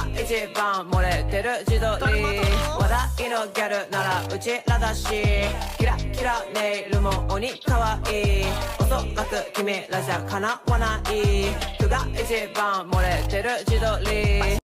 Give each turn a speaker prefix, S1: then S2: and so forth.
S1: 一番漏れてる自撮り話題のギャルならうちらだしキラキラネイルも鬼かわいいおそらく君らじゃ叶わない服が一番漏れてる自撮り